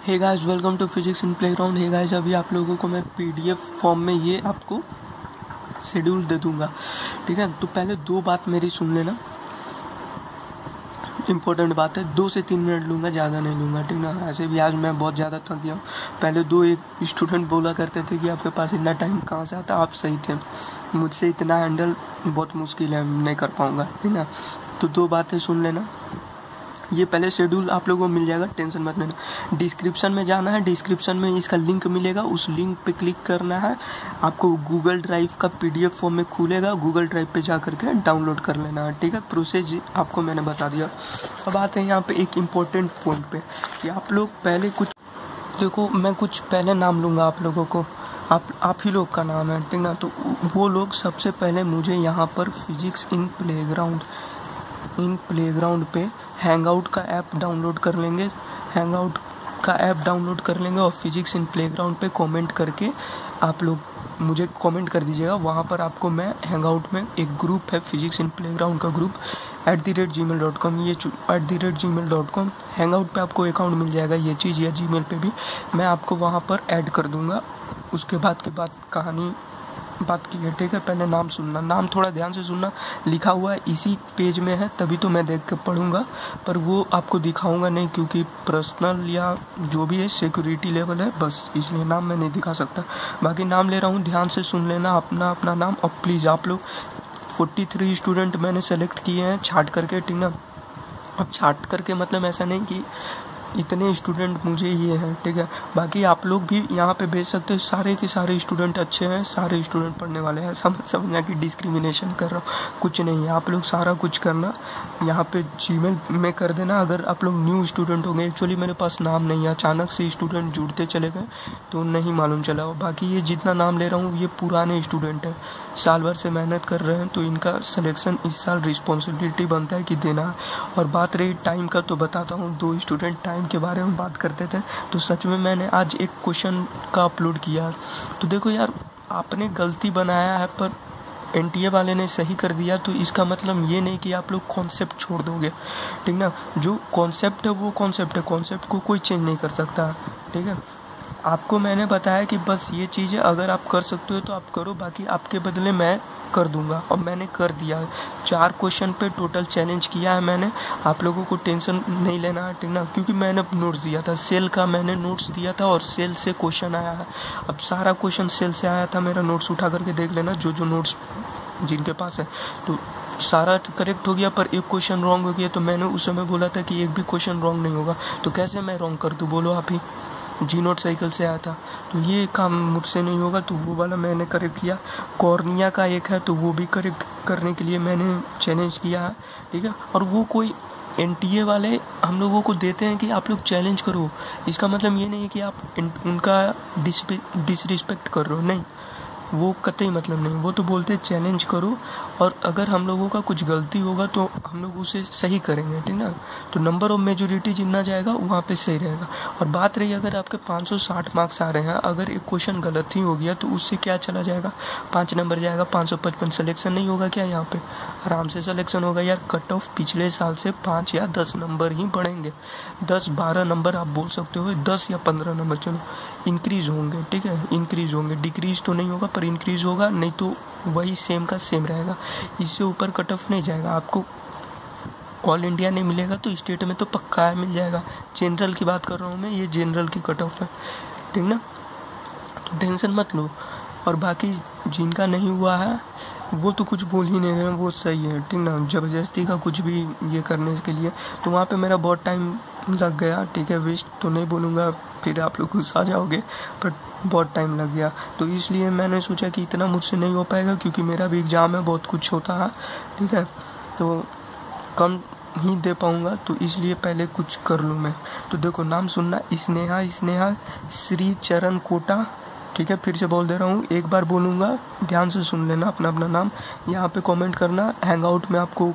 Hey guys, welcome to physics in playground. Hey guys, अभी आप लोगों को मैं पीडीएफ फॉर्म में ये आपको शेड्यूल दे दूंगा, ठीक है। तो पहले दो बात मेरी सुन लेना, इम्पोर्टेंट बात है। 2 से 3 मिनट लूँगा, ज़्यादा नहीं लूँगा, ठीक ना। ऐसे भी आज मैं बहुत ज़्यादा थक गया हूँ। पहले एक स्टूडेंट बोला करते थे कि आपके पास इतना टाइम कहाँ से आता। आप सही थे, मुझसे इतना हैंडल बहुत मुश्किल है, नहीं कर पाऊँगा, ठीक ना। तो 2 बातें सुन लेना। ये पहले शेड्यूल आप लोगों को मिल जाएगा, टेंशन मत लेना। डिस्क्रिप्शन में जाना है, डिस्क्रिप्शन में इसका लिंक मिलेगा, उस लिंक पे क्लिक करना है। आपको गूगल ड्राइव का पीडीएफ फॉर्म में खुलेगा, गूगल ड्राइव पे जा करके डाउनलोड कर लेना है, ठीक है। प्रोसेस आपको मैंने बता दिया। अब आते हैं यहाँ पे एक इम्पोर्टेंट पॉइंट पे कि आप लोग पहले कुछ देखो, मैं कुछ पहले नाम लूँगा आप लोगों को, आप ही लोग का नाम है, ठीक ना। तो वो लोग सबसे पहले मुझे यहाँ पर फिजिक्स इन प्लेग्राउंड पे हैंगआउट का ऐप डाउनलोड कर लेंगे, और फिजिक्स इन प्लेग्राउंड पे कमेंट करके आप लोग मुझे कमेंट कर दीजिएगा। वहाँ पर आपको मैं हैंगआउट में एक ग्रुप है, फिजिक्स इन प्लेग्राउंड का ग्रुप @gmail.com, ये @gmail.com हैंगआउट पे आपको अकाउंट मिल जाएगा। ये चीज़ या जीमेल पे भी मैं आपको वहाँ पर ऐड कर दूँगा। उसके बाद कहानी बात की है, ठीक है। पहले नाम सुनना, नाम थोड़ा ध्यान से सुनना। लिखा हुआ है इसी पेज में है, तभी तो मैं देख के पढ़ूंगा, पर वो आपको दिखाऊंगा नहीं, क्योंकि पर्सनल या जो भी है सिक्योरिटी लेवल है, बस इसलिए नाम मैं नहीं दिखा सकता। बाकी नाम ले रहा हूँ, ध्यान से सुन लेना अपना नाम। और प्लीज़ आप लोग 43 स्टूडेंट मैंने सेलेक्ट किए हैं छाट करके, ठीक ना। अब छाट करके मतलब ऐसा नहीं कि इतने स्टूडेंट मुझे ये हैं, ठीक है। बाकी आप लोग भी यहाँ पे भेज सकते हो। सारे के सारे स्टूडेंट अच्छे हैं, सारे स्टूडेंट पढ़ने वाले हैं। समझना कि डिस्क्रिमिनेशन कर रहा हूँ, कुछ नहीं है। आप लोग सारा कुछ करना यहाँ पे जीमेल में कर देना। अगर आप लोग न्यू स्टूडेंट होंगे, एक्चुअली मेरे पास नाम नहीं है, अचानक से स्टूडेंट जुड़ते चले गए तो नहीं मालूम चला। बाकी ये जितना नाम ले रहा हूँ ये पुराने स्टूडेंट है, साल भर से मेहनत कर रहे हैं, तो इनका सिलेक्शन इस साल रिस्पॉन्सिबिलिटी बनता है कि देना है। और बात रही टाइम का, तो बताता हूँ। 2 स्टूडेंट टाइम के बारे में बात करते थे, तो सच में मैंने आज एक क्वेश्चन का अपलोड किया। तो देखो यार, आपने गलती बनाया है पर एनटीए वाले ने सही कर दिया, तो इसका मतलब ये नहीं कि आप लोग कॉन्सेप्ट छोड़ दोगे, ठीक ना। जो कॉन्सेप्ट है वो कॉन्सेप्ट है, कॉन्सेप्ट को कोई चेंज नहीं कर सकता, ठीक है। आपको मैंने बताया कि बस ये चीज़ है, अगर आप कर सकते हो तो आप करो, बाकी आपके बदले मैं कर दूंगा, और मैंने कर दिया है। 4 क्वेश्चन पे टोटल चैलेंज किया है मैंने। आप लोगों को टेंशन नहीं लेना है, ठीक ना, क्योंकि मैंने नोट्स दिया था, सेल का मैंने नोट्स दिया था, और सेल से क्वेश्चन आया है। अब सारा क्वेश्चन सेल से आया था, मेरा नोट्स उठा करके देख लेना, जो नोट्स जिनके पास है। तो सारा करेक्ट हो गया, पर एक क्वेश्चन रॉन्ग हो गया। तो मैंने उस समय बोला था कि एक भी क्वेश्चन रॉन्ग नहीं होगा, तो कैसे मैं रॉन्ग कर दूँ, बोलो आप ही। जी नोट साइकिल से आया था, तो ये काम मुझसे नहीं होगा, तो वो वाला मैंने करेक्ट किया। कॉर्निया का एक है, तो वो भी करेक्ट करने के लिए मैंने चैलेंज किया है, ठीक है। और वो कोई एनटीए वाले हम लोगों को देते हैं कि आप लोग चैलेंज करो, इसका मतलब ये नहीं है कि आप उनका डिसरिस्पेक्ट कर रहे हो, नहीं, वो कतई मतलब नहीं। वो तो बोलते चैलेंज करो, और अगर हम लोगों का कुछ गलती होगा तो हम लोग उसे सही करेंगे, ठीक ना। तो नंबर ऑफ मेजोरिटी जितना जाएगा वहाँ पे सही रहेगा। और बात रही अगर आपके 560 मार्क्स आ रहे हैं, अगर एक क्वेश्चन गलत ही हो गया तो उससे क्या चला जाएगा, 5 नंबर जाएगा, 555। सिलेक्शन नहीं होगा क्या यहाँ पे? आराम से सिलेक्शन होगा यार। कट ऑफ पिछले साल से 5 या 10 नंबर ही बढ़ेंगे, 10-12 नंबर आप बोल सकते हो, 10 या 15 नंबर चलो इंक्रीज होंगे, ठीक है, इंक्रीज होंगे। डिक्रीज तो नहीं होगा पर इंक्रीज होगा, नहीं तो वही सेम का सेम रहेगा। इससे ऊपर कट ऑफ नहीं जाएगा। आपको ऑल इंडिया नहीं मिलेगा तो स्टेट में तो पक्का है, मिल जाएगा। जनरल की बात कर रहा हूँ मैं, ये जनरल की कट ऑफ है, ठीक ना। तो टेंशन मत लो। और बाकी जिनका नहीं हुआ है वो तो कुछ बोल ही नहीं रहे हैं, वो सही है, ठीक ना। ज़बरदस्ती का कुछ भी ये करने के लिए तो वहाँ पे मेरा बहुत टाइम लग गया, ठीक है। वेस्ट तो नहीं बोलूँगा, फिर आप लोग गुस्सा जाओगे, पर बहुत टाइम लग गया। तो इसलिए मैंने सोचा कि इतना मुझसे नहीं हो पाएगा, क्योंकि मेरा भी एग्ज़ाम है, बहुत कुछ होता है, ठीक है। तो कम ही दे पाऊँगा, तो इसलिए पहले कुछ कर लूँ मैं। तो देखो नाम सुनना, स्नेहा श्री चरण कोटा, ठीक है। फिर से बोल दे रहा हूँ, एक बार बोलूँगा, ध्यान से सुन लेना अपना नाम। यहाँ पे कमेंट करना, हैंगआउट में आपको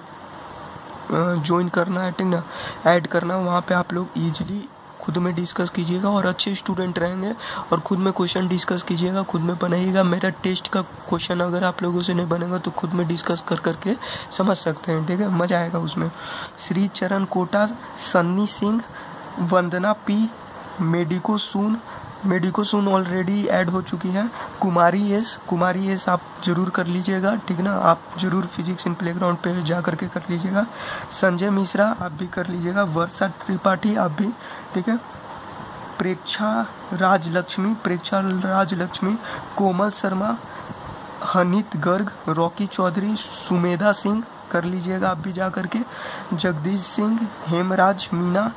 ज्वाइन करना है, ठीक ना, ऐड करना। वहाँ पे आप लोग ईजिली खुद में डिस्कस कीजिएगा, और अच्छे स्टूडेंट रहेंगे, और खुद में क्वेश्चन डिस्कस कीजिएगा, खुद में बनाइएगा। मेरा टेस्ट का क्वेश्चन अगर आप लोगों से नहीं बनेगा तो खुद में डिस्कस कर करके समझ सकते हैं, ठीक है, मज़ा आएगा उसमें। Shri Charan Kota, Sunny Singh, Vandana P, medico soon already add हो चुकी है। कुमारी एस आप जरूर कर लीजिएगा, ठीक ना, आप जरूर फिजिक्स इन प्लेग्राउंड पे जा करके कर लीजिएगा। संजय मिश्रा आप भी कर लीजिएगा। वर्षा त्रिपाठी आप भी, ठीक है। प्रेक्षा राज लक्ष्मी, कोमल शर्मा, हनीत गर्ग, रॉकी चौधरी, सुमेधा सिंह कर लीजिएगा आप भी जा करके। जगदीश सिंह, हेमराज मीना,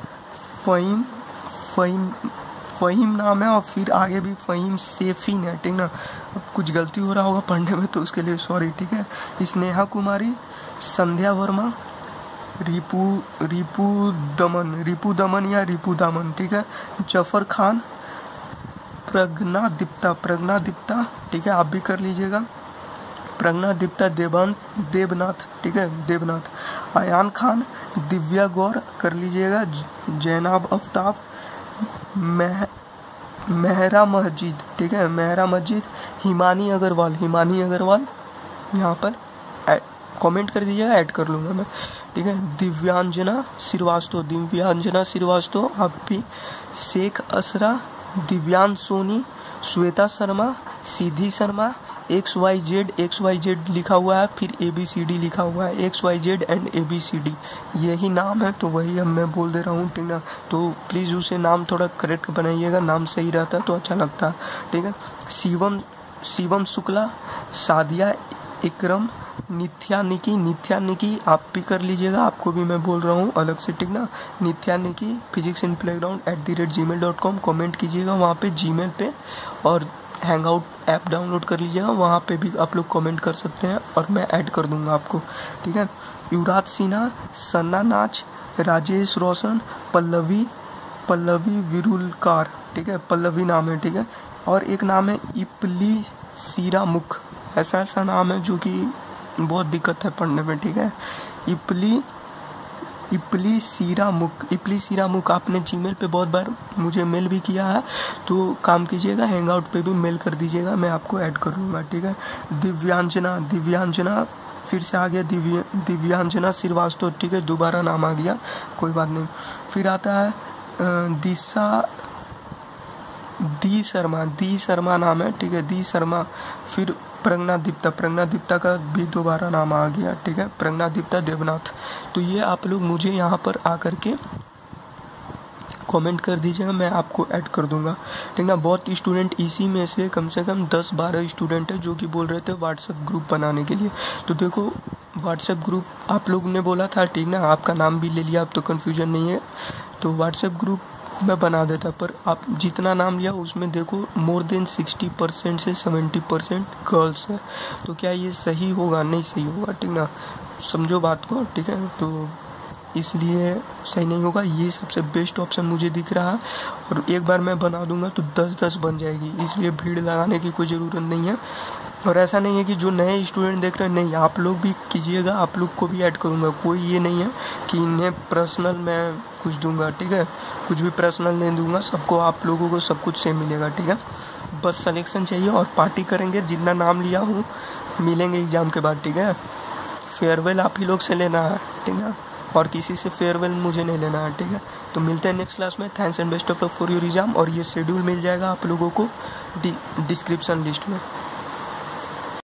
फ़हीम नाम है और फिर आगे भी फ़हीम सेफीन है, ठीक ना। अब कुछ गलती हो रहा होगा पढ़ने में तो उसके लिए सॉरी, ठीक है। स्नेहा कुमारी, संध्या वर्मा, रिपू दामन, ठीक है। जफर खान, प्रज्ञा दीप्ता, ठीक है, आप भी कर लीजिएगा। प्रज्ञा दीप्ता, देवनाथ, ठीक है, देवनाथ। अयान खान, दिव्या गौर कर लीजिएगा। जैनाब आफ्ताब, मेहरा मस्जिद, ठीक है, मेहरा मस्जिद। हिमानी अग्रवाल यहाँ पर कमेंट कर दीजिएगा, ऐड कर लूँगा मैं, ठीक है। दिव्यांजना श्रीवास्तव आप भी। शेख असरा, दिव्यांश सोनी, श्वेता शर्मा, सिद्धि शर्मा, XYZ लिखा हुआ है, फिर ABCD लिखा हुआ है, XYZ एंड ABCD यही नाम है, तो वही अब मैं बोल दे रहा हूँ, ठीक ना। तो प्लीज़ उसे नाम थोड़ा करेक्ट बनाइएगा, नाम सही रहता तो अच्छा लगता, ठीक है। शिवम शुक्ला, सादिया इकरम, नित्या निकी आप भी कर लीजिएगा, आपको भी मैं बोल रहा हूँ अलग से, ठीक ना। Nitya Niki physics in playground @gmail.com comment कीजिएगा वहाँ पे जीमेल पे, और हैंगआउट ऐप डाउनलोड कर लीजिएगा, वहाँ पे भी आप लोग कमेंट कर सकते हैं और मैं ऐड कर दूंगा आपको, ठीक है। युवराज सिन्हा, सन्ना नाच, राजेश रोशन, पल्लवी विरुलकार, ठीक है, पल्लवी नाम है, ठीक है। और एक नाम है इपली सीरामुख, ऐसा नाम है जो कि बहुत दिक्कत है पढ़ने में, ठीक है। इपली सीरामुख आपने जीमेल पे बहुत बार मुझे मेल भी किया है, तो काम कीजिएगा, हैंगआउट पे भी मेल कर दीजिएगा, मैं आपको ऐड कर लूँगा, ठीक है। दिव्यांजना फिर से आ गया, दिव्यांजना श्रीवास्तव, ठीक है, दोबारा नाम आ गया, कोई बात नहीं। फिर आता है दी शर्मा नाम है, ठीक है, दी शर्मा। फिर प्रज्ञा दीप्ता का भी दोबारा नाम आ गया, ठीक है, प्रज्ञा दीप्ता देवनाथ। तो ये आप लोग मुझे यहाँ पर आकर के कमेंट कर दीजिएगा, मैं आपको ऐड कर दूंगा, ठीक ना। बहुत स्टूडेंट इसी में से कम 10-12 स्टूडेंट है जो कि बोल रहे थे व्हाट्सएप ग्रुप बनाने के लिए। तो देखो व्हाट्सएप ग्रुप आप लोग ने बोला था, ठीक ना, आपका नाम भी ले लिया, अब तो कन्फ्यूजन नहीं है। तो व्हाट्सएप ग्रुप मैं बना देता, पर आप जितना नाम लिया उसमें देखो मोर देन 60% से 70% गर्ल्स है, तो क्या ये सही होगा? नहीं सही होगा, ठीक ना, समझो बात को, ठीक है। तो इसलिए सही नहीं होगा, ये सबसे बेस्ट ऑप्शन मुझे दिख रहा है, और एक बार मैं बना दूंगा तो 10-10 बन जाएगी, इसलिए भीड़ लगाने की कोई ज़रूरत नहीं है। और ऐसा नहीं है कि जो नए स्टूडेंट देख रहे हैं, नहीं, आप लोग भी कीजिएगा, आप लोग को भी ऐड करूँगा, कोई ये नहीं है कि इन्हें पर्सनल मैं कुछ दूंगा, ठीक है, कुछ भी पर्सनल नहीं दूंगा, सबको, आप लोगों को सब कुछ सेम मिलेगा, ठीक है। बस सिलेक्शन चाहिए और पार्टी करेंगे, जितना नाम लिया हूँ मिलेंगे एग्ज़ाम के बाद, ठीक है। फेयरवेल आप ही लोग से लेना है, ठीक है, और किसी से फेयरवेल मुझे नहीं लेना है, ठीक है। तो मिलते हैं नेक्स्ट क्लास में, thanks and best of luck for your exam, और ये शेड्यूल मिल जाएगा आप लोगों को डिस्क्रिप्शन लिस्ट में।